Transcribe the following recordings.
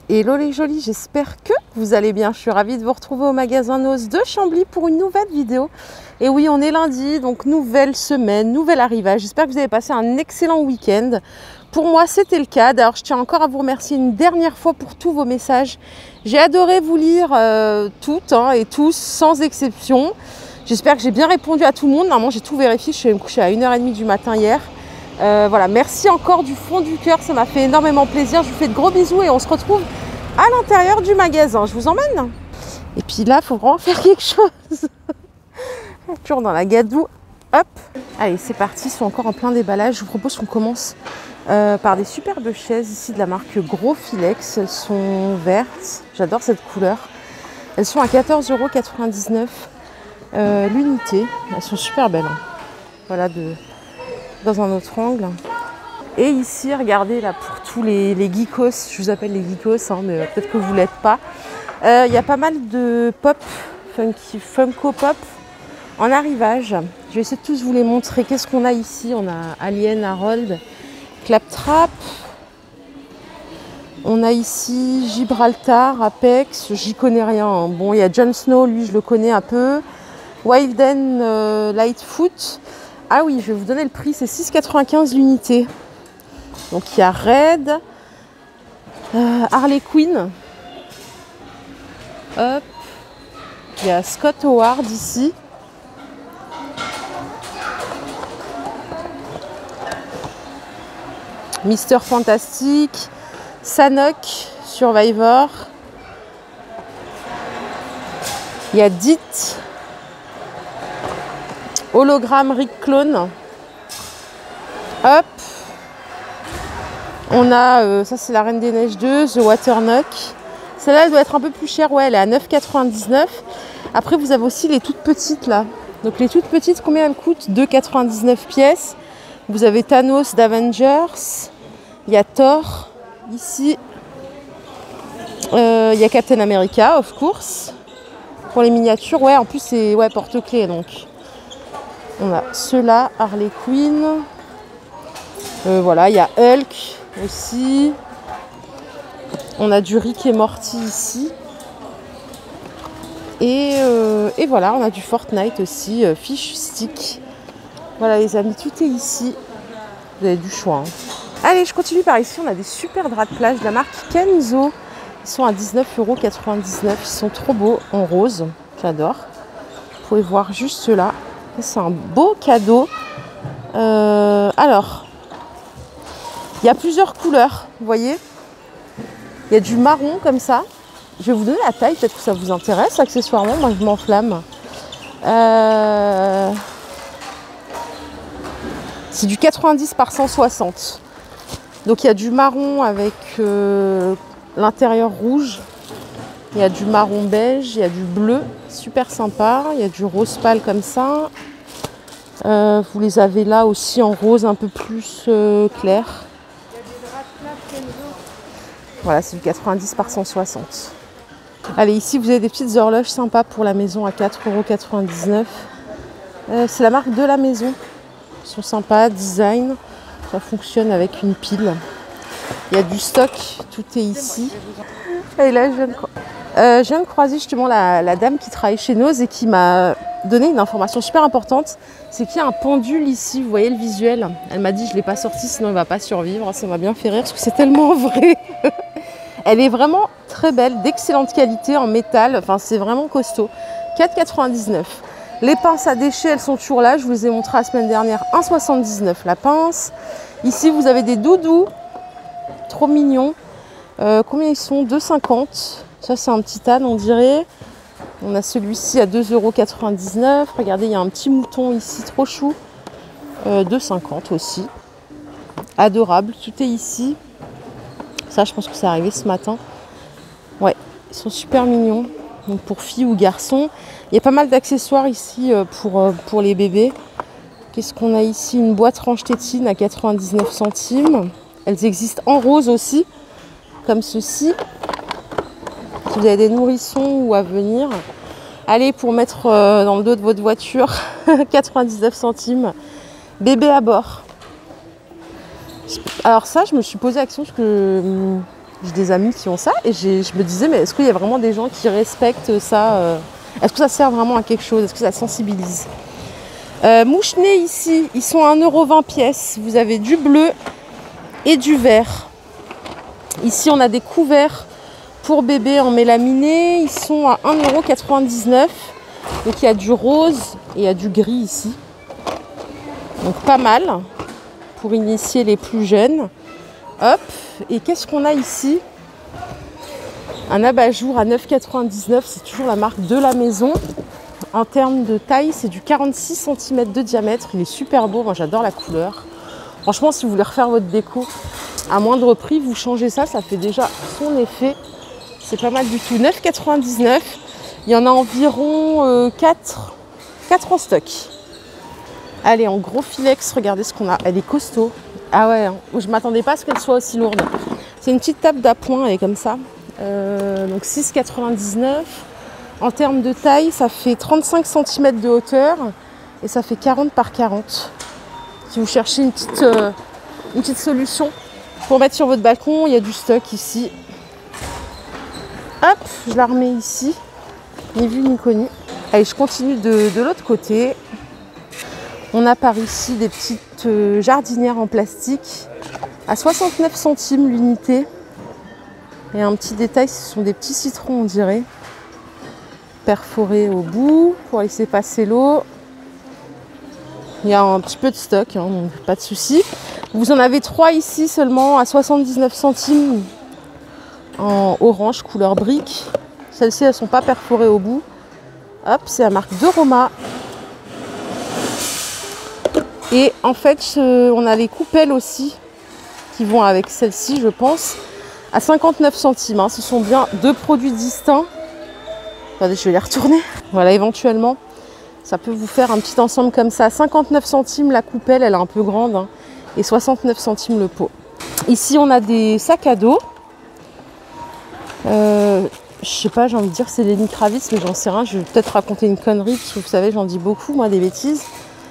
Hello les jolis, j'espère que vous allez bien. Je suis ravie de vous retrouver au magasin Noz de Chambly pour une nouvelle vidéo. Et oui, on est lundi, donc nouvelle semaine, nouvel arrivage. J'espère que vous avez passé un excellent week-end. Pour moi, c'était le cas. D'ailleurs, je tiens encore à vous remercier une dernière fois pour tous vos messages. J'ai adoré vous lire toutes et tous, sans exception. J'espère que j'ai bien répondu à tout le monde. Normalement, j'ai tout vérifié. Je suis allée me coucher à 1h30 du matin hier. Voilà, merci encore du fond du cœur, ça m'a fait énormément plaisir. Je vous fais de gros bisous et on se retrouve à l'intérieur du magasin. Je vous emmène. Et puis là, il faut vraiment faire quelque chose. Toujours dans la gadoue. Hop. Allez, c'est parti. Ils sont encore en plein déballage. Je vous propose qu'on commence par des superbes chaises ici de la marque Gros Filex. Elles sont vertes. J'adore cette couleur. Elles sont à 14,99 € l'unité. Elles sont super belles. Hein. Voilà, dans un autre angle. Et ici, regardez là pour tous les geekos, je vous appelle les geekos, hein, mais peut-être que vous ne l'êtes pas. Il y a pas mal de pop, Funko Pop en arrivage. Je vais essayer de tous vous les montrer. Qu'est-ce qu'on a ici? On a Alien, Harold, Claptrap. On a ici Gibraltar, Apex, j'y connais rien. Hein. Bon, il y a Jon Snow, lui je le connais un peu. Wilden Lightfoot. Ah oui, je vais vous donner le prix, c'est 6,95 l'unité. Donc il y a Red, Harley Quinn, hop, il y a Scott Howard ici. Mister Fantastic, Sanok, Survivor. Il y a Dit, Hologramme Rick Clone. Hop. On a, ça c'est la Reine des Neiges 2, The Waternock. Celle-là, elle doit être un peu plus chère. Ouais, elle est à 9,99 €. Après, vous avez aussi les toutes petites là. Donc les toutes petites, combien elles coûtent? 2,99 pièces. Vous avez Thanos d'Avengers. Il y a Thor ici. Il y a Captain America, of course. Pour les miniatures, ouais, en plus c'est porte-clés donc. On a ceux-là, Harley Quinn. Voilà, il y a Hulk aussi. On a du Rick et Morty ici. Et voilà, on a du Fortnite aussi, Fish Stick. Voilà les amis, tout est ici. Vous avez du choix. Hein. Allez, je continue par ici. On a des super draps de plage de la marque Kenzo. Ils sont à 19,99 €. Ils sont trop beaux, en rose. J'adore. Vous pouvez voir juste ceux-là. C'est un beau cadeau. Alors, il y a plusieurs couleurs, vous voyez. Il y a du marron comme ça. Je vais vous donner la taille, peut-être que ça vous intéresse accessoirement. Moi, je m'enflamme. C'est du 90 par 160. Donc, il y a du marron avec l'intérieur rouge. Il y a du marron beige, il y a du bleu, super sympa. Il y a du rose pâle comme ça. Vous les avez là aussi en rose un peu plus clair. Voilà, c'est du 90 par 160. Allez, ici vous avez des petites horloges sympas pour la maison à 4,99 €. C'est la marque de la maison. Ils sont sympas, design. Ça fonctionne avec une pile. Il y a du stock, tout est ici. Et là, je viens de croiser justement la dame qui travaille chez Noz et qui m'a donné une information super importante. C'est qu'il y a un pendule ici, vous voyez le visuel. Elle m'a dit je ne l'ai pas sorti sinon il ne va pas survivre. Ça m'a bien fait rire parce que c'est tellement vrai. Elle est vraiment très belle, d'excellente qualité en métal. Enfin, c'est vraiment costaud. 4,99 €. Les pinces à déchets, elles sont toujours là. Je vous les ai montrées la semaine dernière. 1,79 € la pince. Ici, vous avez des doudous. Trop mignons. Combien ils sont? 2,50 €. Ça, c'est un petit âne, on dirait. On a celui-ci à 2,99 €. Regardez, il y a un petit mouton ici, trop chou. 2,50 € aussi. Adorable. Tout est ici. Ça, je pense que c'est arrivé ce matin. Ouais, ils sont super mignons. Donc pour filles ou garçons. Il y a pas mal d'accessoires ici pour les bébés. Qu'est-ce qu'on a ici? Une boîte range-tétine à 99 centimes. Elles existent en rose aussi, comme ceci. Si vous avez des nourrissons ou à venir. Allez, pour mettre dans le dos de votre voiture, 99 centimes. Bébé à bord. Alors ça, je me suis posé la question parce que J'ai des amis qui ont ça et je me disais, mais est-ce qu'il y a vraiment des gens qui respectent ça est-ce que ça sert vraiment à quelque chose? Est-ce que ça sensibilise? Mouche-nez ici, ils sont à 1,20 € pièce. Vous avez du bleu et du vert. Ici, on a des couverts pour bébé en mélaminé. Ils sont à 1,99 €. Donc, il y a du rose et il y a du gris ici. Donc, pas mal pour initier les plus jeunes. Hop. Et qu'est-ce qu'on a ici? Un abat-jour à 9,99 €. C'est toujours la marque de la maison. En termes de taille, c'est du 46 cm de diamètre. Il est super beau. Moi, j'adore la couleur. Franchement, si vous voulez refaire votre déco à moindre prix, vous changez ça. Ça fait déjà son effet. C'est pas mal du tout. 9,99 €. Il y en a environ 4 en stock. Allez, en gros filex, regardez ce qu'on a. Elle est costaud. Ah ouais, hein. Je ne m'attendais pas à ce qu'elle soit aussi lourde. C'est une petite table d'appoint, elle est comme ça. Donc 6,99 €. En termes de taille, ça fait 35 cm de hauteur et ça fait 40 par 40. Si vous cherchez une petite solution pour mettre sur votre balcon, il y a du stock ici. Hop, je la remets ici. Ni vu ni connu. Allez, je continue de l'autre côté. On a par ici des petites jardinières en plastique à 69 centimes l'unité. Et un petit détail, ce sont des petits citrons, on dirait, perforés au bout pour laisser passer l'eau. Il y a un petit peu de stock, hein, donc pas de souci. Vous en avez 3 ici seulement à 79 centimes en orange couleur brique. Celles-ci, elles ne sont pas perforées au bout. Hop, c'est la marque de Roma. Et en fait, on a les coupelles aussi qui vont avec celle-ci, je pense, à 59 centimes. Hein. Ce sont bien 2 produits distincts. Attendez, je vais les retourner. Voilà, éventuellement, ça peut vous faire un petit ensemble comme ça. 59 centimes la coupelle, elle est un peu grande, hein, et 69 centimes le pot. Ici, on a des sacs à dos. Je sais pas, j'ai envie de dire c'est Lenny Kravitz, mais j'en sais rien. Je vais peut-être raconter une connerie, parce que vous savez, j'en dis beaucoup, moi, des bêtises.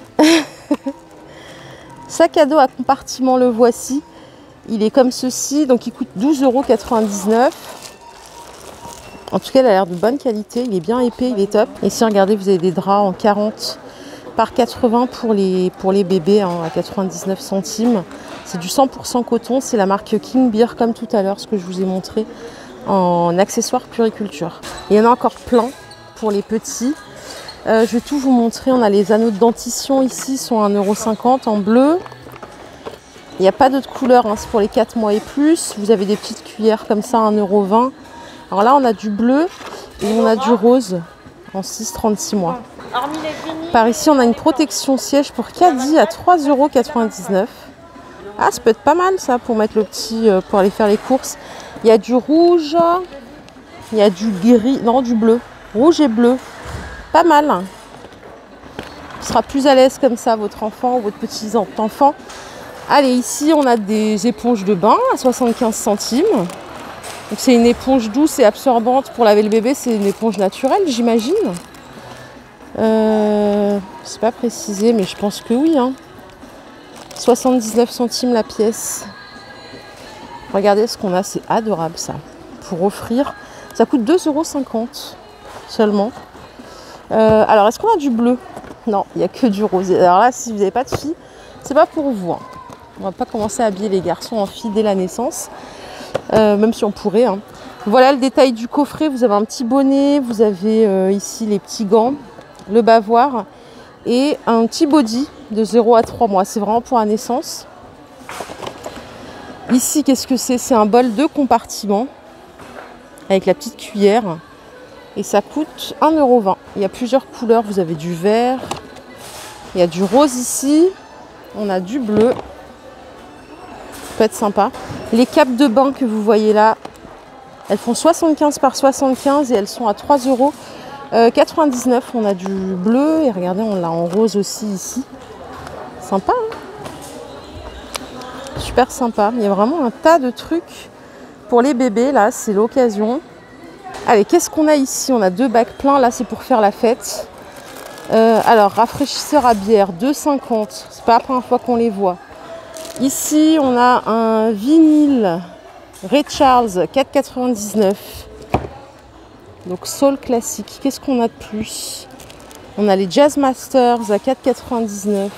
Sac à dos à compartiment, le voici. Il est comme ceci, donc il coûte 12,99 €. En tout cas, il a l'air de bonne qualité. Il est bien épais, il est top. Et ici, regardez, vous avez des draps en 40 par 80 pour les bébés, hein, à 99 centimes. C'est du 100% coton. C'est la marque King Beer, comme tout à l'heure, ce que je vous ai montré en accessoires puriculture. Et il y en a encore plein pour les petits. Je vais tout vous montrer. On a les anneaux de dentition ici, sont à 1,50 € en bleu. Il n'y a pas d'autres couleurs, hein, c'est pour les 4 mois et plus. Vous avez des petites cuillères comme ça, 1,20 €. Alors là, on a du bleu et on a du rose en 6,36 mois. Par ici, on a une protection siège pour caddie à 3,99 €. Ah, ça peut être pas mal ça pour mettre le petit, pour aller faire les courses. Il y a du rouge, il y a du gris, non, du bleu. Rouge et bleu. Pas mal. Il sera plus à l'aise comme ça, votre enfant ou votre petit enfant. Allez, ici, on a des éponges de bain à 75 centimes. Donc, c'est une éponge douce et absorbante pour laver le bébé. C'est une éponge naturelle, j'imagine. C'est pas précisé, mais je pense que oui. Hein. 79 centimes la pièce. Regardez ce qu'on a, c'est adorable ça. Pour offrir, ça coûte 2,50 € seulement. Alors, est-ce qu'on a du bleu? Non, il n'y a que du rose. Alors là, si vous n'avez pas de filles, c'est pas pour vous. Hein. On va pas commencer à habiller les garçons en filles dès la naissance, même si on pourrait. Hein. Voilà le détail du coffret. Vous avez un petit bonnet, vous avez ici les petits gants, le bavoir et un petit body de 0 à 3 mois. C'est vraiment pour la naissance. Ici, qu'est-ce que c'est? C'est un bol de compartiment avec la petite cuillère. Et ça coûte 1,20 €. Il y a plusieurs couleurs. Vous avez du vert. Il y a du rose ici. On a du bleu. Ça peut être sympa. Les capes de bain que vous voyez là, elles font 75 par 75 et elles sont à 3,99 €. On a du bleu et regardez, on l'a en rose aussi ici. Sympa, hein? Super sympa. Il y a vraiment un tas de trucs pour les bébés. Là, c'est l'occasion. Allez, qu'est-ce qu'on a ici? On a 2 bacs pleins. Là, c'est pour faire la fête. Alors, rafraîchisseur à bière, 2,50 €. C'est pas la première fois qu'on les voit. Ici, on a un vinyle Ray Charles, 4,99 €. Donc Soul classique. Qu'est-ce qu'on a de plus? On a les Jazz Masters à 4,99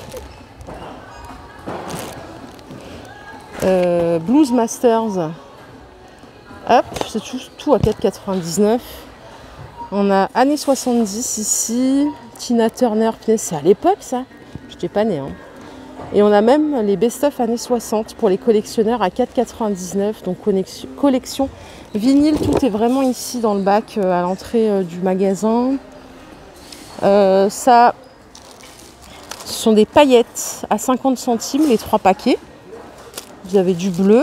€. Blues Masters. Hop, c'est tout à 4,99 €. On a années 70 ici. Tina Turner, c'est à l'époque ça. Je n'étais pas née. Hein. Et on a même les best-of années 60 pour les collectionneurs à 4,99 €. Donc collection vinyle, tout est vraiment ici dans le bac à l'entrée du magasin. Ça, ce sont des paillettes à 50 centimes les 3 paquets. Vous avez du bleu,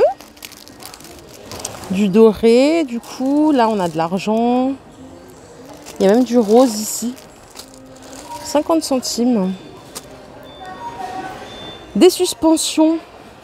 du doré, du coup, là on a de l'argent. Il y a même du rose ici. 50 centimes. Des suspensions.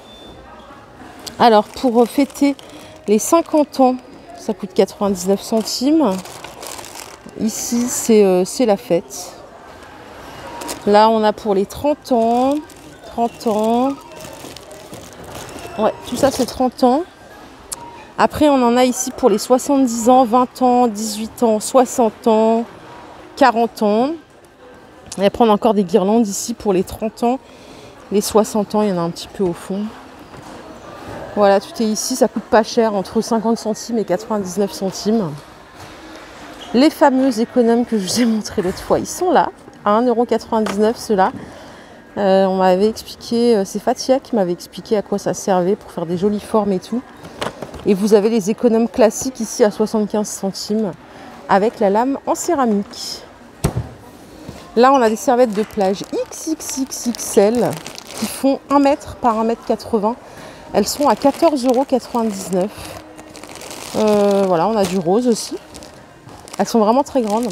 Alors pour fêter les 50 ans, ça coûte 99 centimes. Ici c'est la fête. Là on a pour les 30 ans. 30 ans. Ouais, tout ça c'est 30 ans. Après on en a ici pour les 70 ans, 20 ans, 18 ans, 60 ans, 40 ans. Et après on a encore des guirlandes ici pour les 30 ans. Les 60 ans, il y en a un petit peu au fond. Voilà, tout est ici, ça coûte pas cher, entre 50 centimes et 99 centimes. Les fameux économes que je vous ai montrés l'autre fois, ils sont là, à 1,99 € ceux-là. On m'avait expliqué, c'est Fatia qui m'avait expliqué à quoi ça servait pour faire des jolies formes et tout. Et vous avez les économes classiques ici à 75 centimes avec la lame en céramique. Là, on a des serviettes de plage XXXXL qui font 1 mètre par 1,80 m. Elles sont à 14,99 €. Voilà, on a du rose aussi. Elles sont vraiment très grandes.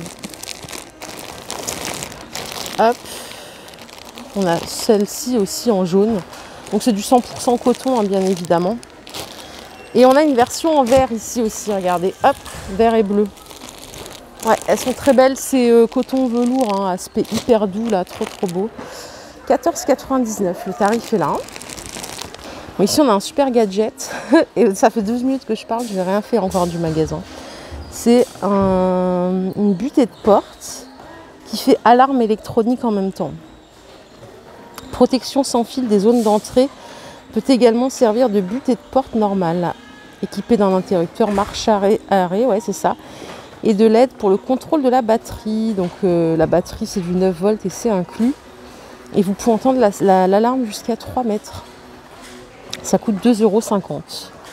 Hop. On a celle-ci aussi en jaune. Donc c'est du 100% coton, hein, bien évidemment. Et on a une version en vert ici aussi, regardez. Hop, vert et bleu. Ouais, elles sont très belles. C'est coton velours, hein, aspect hyper doux, là, trop beau. 14,99 €, le tarif est là. Bon, ici, on a un super gadget. Et ça fait 12 minutes que je parle, je n'ai rien fait encore du magasin. C'est une butée de porte qui fait alarme électronique en même temps. Protection sans fil des zones d'entrée peut également servir de butée de porte normale, équipée d'un interrupteur marche-arrêt, ouais c'est ça, et de LED pour le contrôle de la batterie. Donc la batterie c'est du 9 volts et c'est inclus. Et vous pouvez entendre l'alarme jusqu'à 3 mètres. Ça coûte 2,50 €.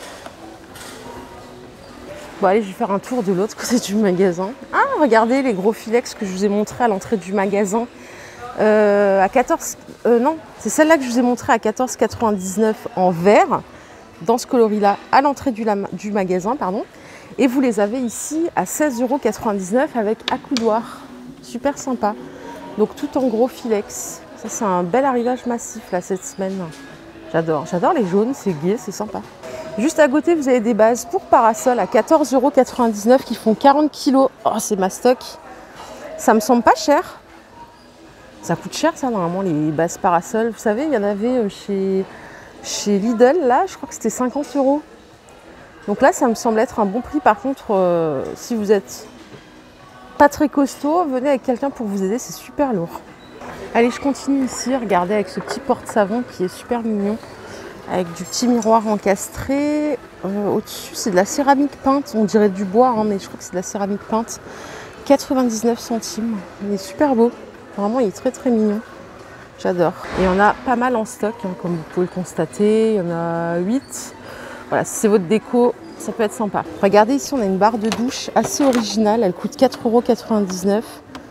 Bon allez, je vais faire un tour de l'autre côté du magasin. Ah, regardez les gros filex que je vous ai montré à l'entrée du magasin. À 14... non, c'est celle-là que je vous ai montré à 14,99 € en vert, dans ce coloris-là, à l'entrée du magasin, pardon. Et vous les avez ici à 16,99 € avec accoudoir. Super sympa. Donc tout en gros filex. Ça, c'est un bel arrivage massif là cette semaine. J'adore les jaunes, c'est gai, c'est sympa. Juste à côté, vous avez des bases pour parasol à 14,99 € qui font 40 kg. Oh, c'est ma stock. Ça me semble pas cher. Ça coûte cher ça normalement les bases parasols. Vous savez, il y en avait chez Lidl, là, je crois que c'était 50 €. Donc là, ça me semble être un bon prix. Par contre, si vous êtes pas très costaud, venez avec quelqu'un pour vous aider, c'est super lourd. Allez, je continue ici, regardez avec ce petit porte-savon qui est super mignon. Avec du petit miroir encastré. Au-dessus, c'est de la céramique peinte. On dirait du bois, hein, mais je crois que c'est de la céramique peinte. 99 centimes. Il est super beau. Vraiment, il est très mignon. J'adore. Et on a pas mal en stock, hein, comme vous pouvez le constater. Il y en a 8. Voilà, si c'est votre déco, ça peut être sympa. Regardez ici, on a une barre de douche assez originale. Elle coûte 4,99 €.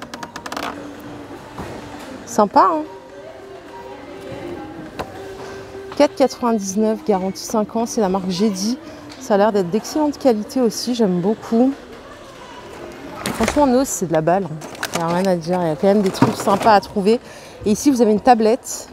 Sympa, hein? 4,99 €, garantie 5 ans. C'est la marque Jedi. Ça a l'air d'être d'excellente qualité aussi. J'aime beaucoup. Franchement, Nose, c'est de la balle. Il n'y a rien à dire. Il y a quand même des trucs sympas à trouver. Et ici, vous avez une tablette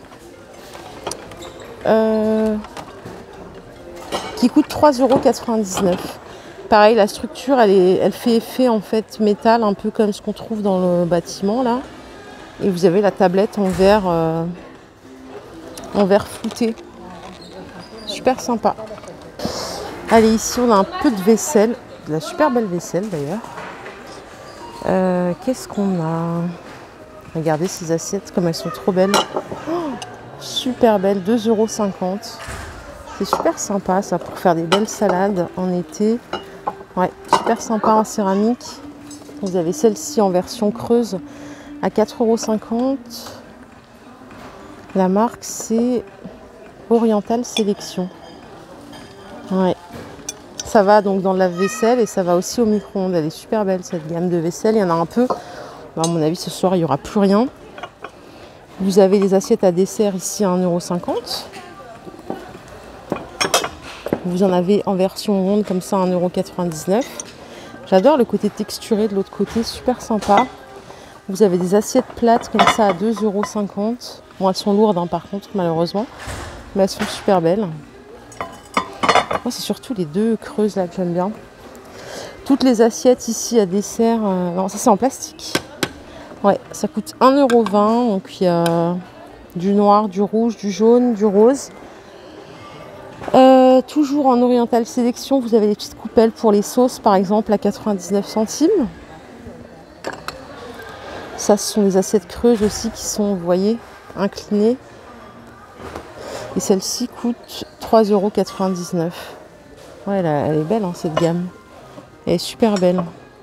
qui coûte 3,99 €. Pareil, la structure, elle fait effet en fait métal, un peu comme ce qu'on trouve dans le bâtiment là. Et vous avez la tablette en verre flouté. Super sympa. Allez, ici on a un peu de vaisselle, de la super belle vaisselle d'ailleurs. Qu'est-ce qu'on a? Regardez ces assiettes, comme elles sont trop belles. Oh, super belles, 2,50 €. C'est super sympa ça pour faire des belles salades en été. Ouais, super sympa en céramique. Vous avez celle-ci en version creuse à 4,50 €. La marque c'est Oriental Sélection. Ouais. Ça va donc dans le lave-vaisselle et ça va aussi au micro-ondes. Elle est super belle cette gamme de vaisselle. Il y en a un peu. À mon avis, ce soir, il n'y aura plus rien. Vous avez les assiettes à dessert ici à 1,50 €. Vous en avez en version ronde comme ça à 1,99 €. J'adore le côté texturé de l'autre côté, super sympa. Vous avez des assiettes plates comme ça à 2,50 €. Bon, elles sont lourdes hein, par contre, malheureusement. Mais elles sont super belles. Moi, c'est surtout les deux creuses là que j'aime bien. Toutes les assiettes ici à dessert, non, ça c'est en plastique. Ouais, ça coûte 1,20 €. Donc il y a du noir, du rouge, du jaune, du rose. Toujours en Oriental Sélection, vous avez des petites coupelles pour les sauces, par exemple, à 99 centimes. Ça, ce sont des assiettes creuses aussi qui sont, vous voyez, inclinées. Et celle-ci coûte 3,99 €. Ouais, elle est belle, hein, cette gamme. Elle est super belle.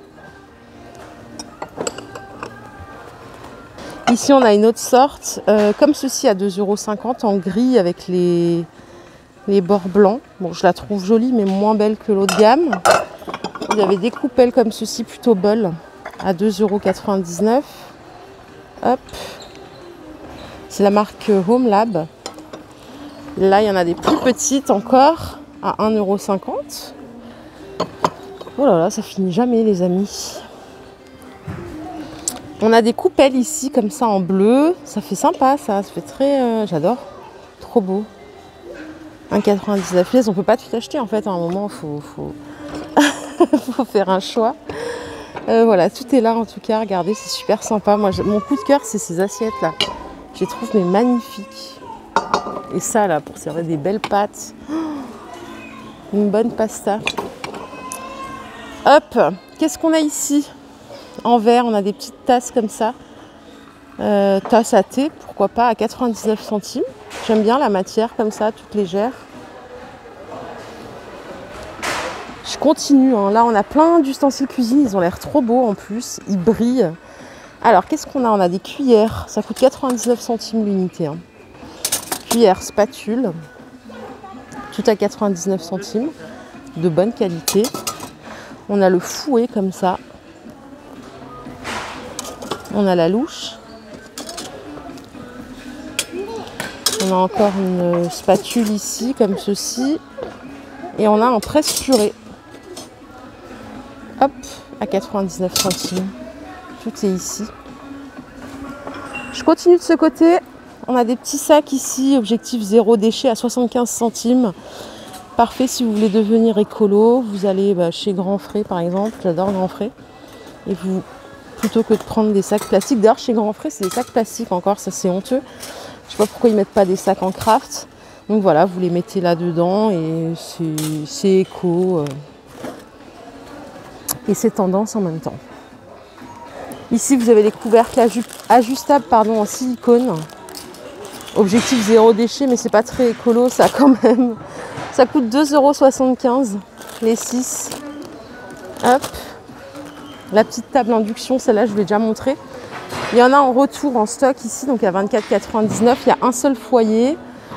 Ici, on a une autre sorte, comme ceci à 2,50 € en gris avec les bords blancs. Bon, je la trouve jolie, mais moins belle que l'autre gamme. Vous avez des coupelles comme ceci, plutôt bol, à 2,99 €. Hop. C'est la marque Home Lab. Là, il y en a des plus petites encore, à 1,50 €. Oh là là, ça finit jamais, les amis. On a des coupelles ici, comme ça, en bleu. Ça fait sympa, ça fait très... j'adore. Trop beau. 1,99 €. On peut pas tout acheter, en fait. À un moment, il faut... faut faire un choix. Voilà, tout est là, en tout cas. Regardez, c'est super sympa. Moi, mon coup de cœur, c'est ces assiettes-là. Je les trouve mais magnifiques. Et ça, là, pour servir des belles pâtes. Une bonne pasta. Hop, qu'est-ce qu'on a ici? En verre, on a des petites tasses comme ça. Tasse à thé, pourquoi pas, à 99 centimes. J'aime bien la matière comme ça, toute légère. Je continue, hein. Là on a plein d'ustensiles cuisine, ils ont l'air trop beaux en plus, ils brillent. Alors qu'est-ce qu'on a? On a des cuillères, ça coûte 99 centimes l'unité. Hein. Cuillère, spatule, tout à 99 centimes, de bonne qualité. On a le fouet comme ça. On a la louche. On a encore une spatule ici, comme ceci. Et on a un presse-purée. Hop, à 99 centimes. Tout est ici. Je continue de ce côté. On a des petits sacs ici, objectif 0 déchet à 75 centimes. Parfait si vous voulez devenir écolo. Vous allez chez Grand Frais par exemple. J'adore Grand Frais. Et vous... plutôt que de prendre des sacs plastiques. D'ailleurs, chez Grand Frais, c'est des sacs plastiques encore, ça c'est honteux. Je sais pas pourquoi ils mettent pas des sacs en craft. Donc voilà, vous les mettez là-dedans et c'est éco. Et c'est tendance en même temps. Ici, vous avez les couvercles ajustables en silicone. Objectif 0 déchet, mais c'est pas très écolo, ça quand même. Ça coûte 2,75 € les 6. Hop. La petite table induction, celle-là, je vous l'ai déjà montré. Il y en a en retour en stock ici, donc à 24,99 €. Il y a un seul foyer.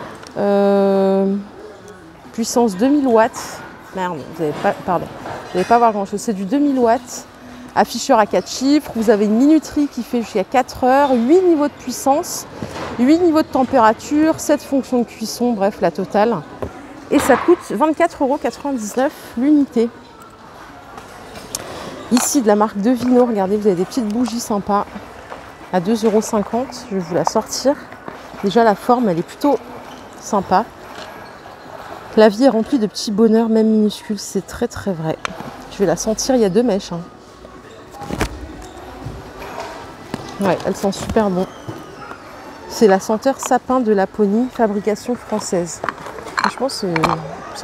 Puissance 2000 watts. Merde, vous n'allez pas voir grand-chose. C'est du 2000 watts. Afficheur à 4 chiffres. Vous avez une minuterie qui fait jusqu'à 4 heures. 8 niveaux de puissance. 8 niveaux de température. 7 fonctions de cuisson. Bref, la totale. Et ça coûte 24,99 € l'unité. Ici, de la marque Devino, regardez, vous avez des petites bougies sympas à 2,50 €. Je vais vous la sortir. Déjà, la forme, elle est plutôt sympa. La vie est remplie de petits bonheurs, même minuscules. C'est très, très vrai. Je vais la sentir. Il y a 2 mèches. Hein. Ouais, elles sont super bon. C'est la senteur sapin de Laponie, fabrication française. Franchement, c'est sympa.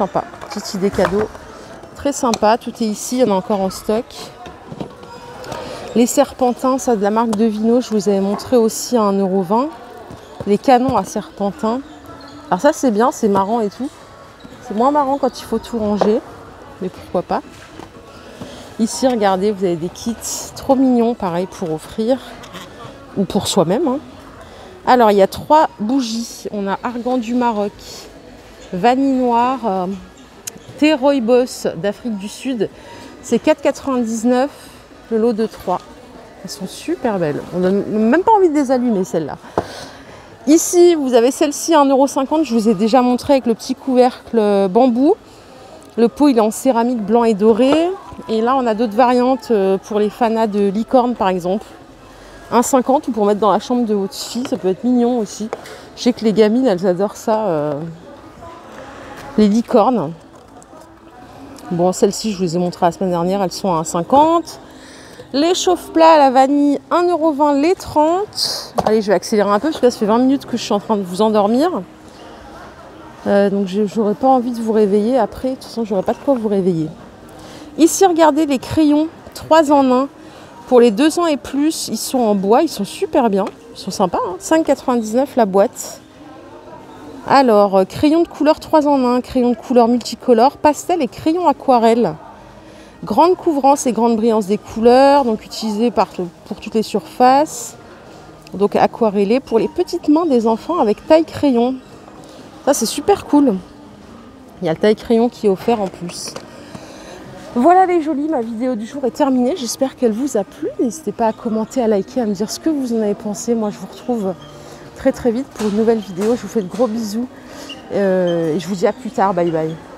petite idée cadeau. Très sympa, tout est ici, il y en a encore en stock. Les serpentins, ça de la marque Devino, je vous avais montré aussi à 1,20 €. Les canons à serpentins. Alors ça c'est bien, c'est marrant et tout. C'est moins marrant quand il faut tout ranger, mais pourquoi pas. Ici, regardez, vous avez des kits trop mignons, pareil, pour offrir. Ou pour soi-même. Hein. Alors, il y a 3 bougies. On a Argan du Maroc, Vanille Noire, thé Rooibos d'Afrique du Sud. C'est 4,99 € le lot de 3. Elles sont super belles. On n'a même pas envie de les allumer, celles-là. Ici, vous avez celle-ci à 1,50 €. Je vous ai déjà montré avec le petit couvercle bambou. Le pot, il est en céramique blanc et doré. Et là, on a d'autres variantes pour les fanas de licorne, par exemple. 1,50 € ou pour mettre dans la chambre de votre fille. Ça peut être mignon aussi. Je sais que les gamines, elles adorent ça. Les licornes. Bon, celles-ci, je vous les ai montrées la semaine dernière. Elles sont à 1,50 €. Les chauffe-plats à la vanille, 1,20 € les 30. Allez, je vais accélérer un peu parce que là, ça fait 20 minutes que je suis en train de vous endormir. Donc, j'aurais pas envie de vous réveiller. Après, de toute façon, j'aurais pas de quoi vous réveiller. Ici, regardez les crayons 3 en 1. Pour les 2 ans et plus, ils sont en bois. Ils sont super bien. Ils sont sympas. Hein, 5,99 € la boîte. Alors, crayon de couleur 3 en 1. Crayon de couleur multicolore, pastel et crayon aquarelle. Grande couvrance et grande brillance des couleurs, donc utilisé pour toutes les surfaces. Donc aquarellé pour les petites mains des enfants avec taille crayon. Ça c'est super cool. Il y a le taille crayon qui est offert en plus. Voilà les jolis, ma vidéo du jour est terminée. J'espère qu'elle vous a plu. N'hésitez pas à commenter, à liker, à me dire ce que vous en avez pensé. Moi je vous retrouve très très vite pour une nouvelle vidéo. Je vous fais de gros bisous. Et je vous dis à plus tard. Bye bye.